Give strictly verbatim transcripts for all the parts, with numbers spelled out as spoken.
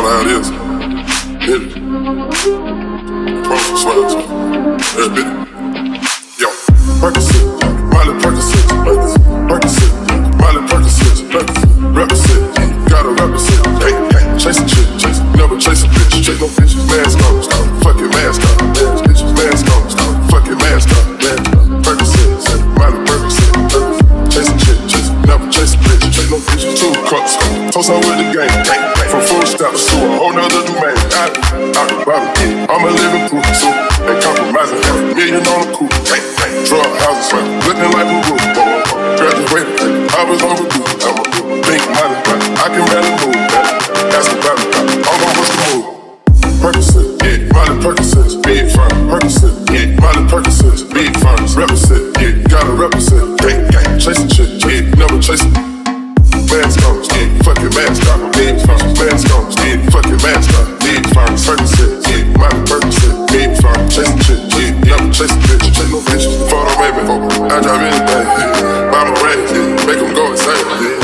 how it is. Hit it. Promise to swear to it. Hit it. Yo, Percocet, Miley Percocet, Percocet, Miley Percocet, represent, gotta represent. Hey, hey, chase a chick, chase, never chase a bitch, chase no bitches. Mask on, fuck your mask on, bitches. Mask on, fuck your mask on, Percocet, Miley Percocet, chase a chick, chase, never chase a bitch, chase no bitches. Two cups, toast on with the game, from full step to a whole nother domain. Out, out the bottom, I'm a living proof, so ain't compromising. Half a million on the coupe, drug houses, looking like a roof. Graduated, I was overdue. I'm a big money, I can barely move. Ask about it, I'm gon' what's the move. Percocet, yeah, Miley Percocet, big firm. Percocet, yeah, Miley Percocet, big firms. Represent, yeah, gotta represent. Gang, gang, chase a chick, yeah, never chase a mask on, yeah, fuck your mask on, big firms. Mask on, yeah, fuck your mask on, big firms. Percocet, yeah, Miley Percocet, big firm. Chase a chick, yeah, never chase a bitch, chase no bitches. Photo baby, I drive anything, yeah. Buy my red, yeah, make them go insane, yeah.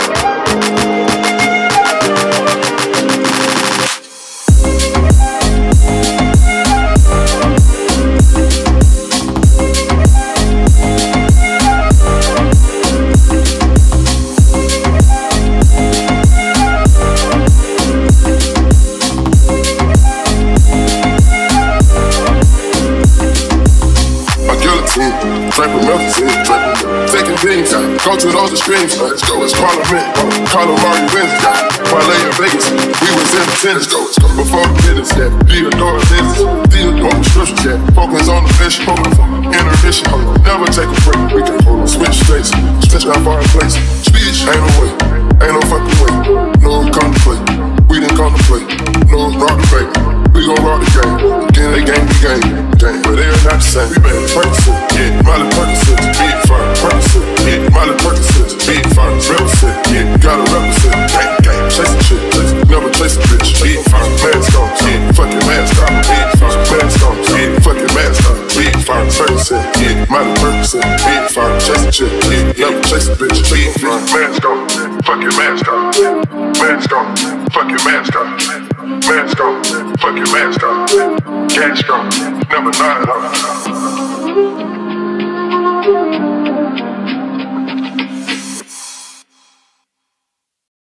Draping melting, taking beans, go to those extremes. Let's go, it's Parliament, call them Mario Wins. Parlay in Vegas, we was in the tennis. Go, let's go before the business, yeah. Theodore business, Theodore prescription, yeah. Focus on the mission, intermission, never take a break. We can switch states, switch our foreign place. Speech, ain't no way, ain't no fucking way. No contemplate, we didn't contemplate. No rock debate, we gon' rock the game. Again, they game, the game, game, but they're not the same. We made Percocet, yeah, Miley Percocet, big firm. Percocet, yeah, Miley Percocet, big firm. Represent, yeah, gotta represent. Gang, gang, chase a chick, chase, never chase a bitch. Big firm, mask on, yeah, fuck your mask on. Big firm, mask on, yeah, fuck your mask on. Big firm, Percocet, yeah, Miley Percocet, big firm. Chase a chick, yeah, never chase a bitch. Big firm, mask on, fuck your mask on. Mask on, fuck your mask on. Mask on, fuck your mask on. Cash on, never lie on.